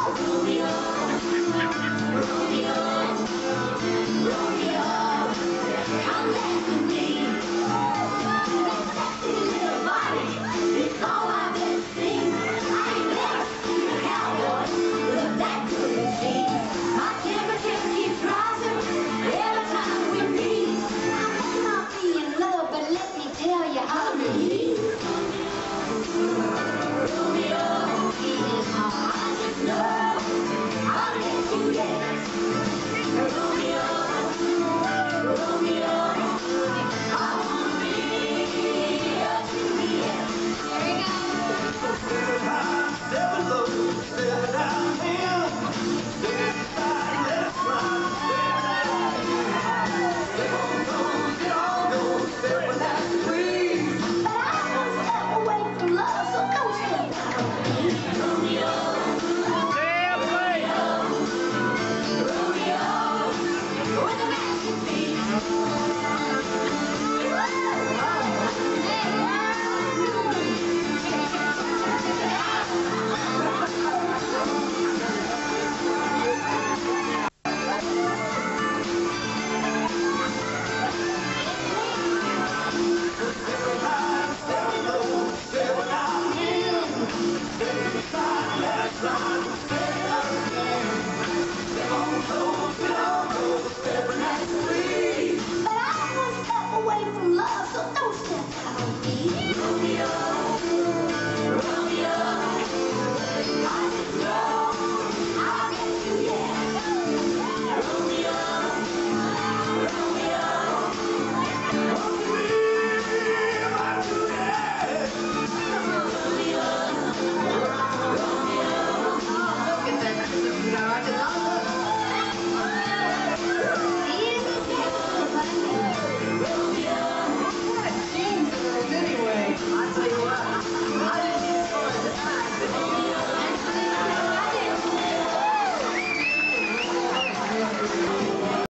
Romeo, Romeo, Romeo, come back to me. That sexy little body is all I've ever seen. I ain't never seen a cowboy look that good and see. My temperature keeps rising every time we meet. I may not be in love, but let me tell you how to be. Romeo, he is my magic love. I'll let you dance. Romeo, Romeo, I wanna be a Juliet. Here we go. Step low, step downhill. Step aside, let's run. Step on toes, get on those. Step when that's free. But I won't step away from love, so don't step out on me. Romeo, Romeo, Romeo, with the magic beat. Step low, step downhill. Step aside, let's run.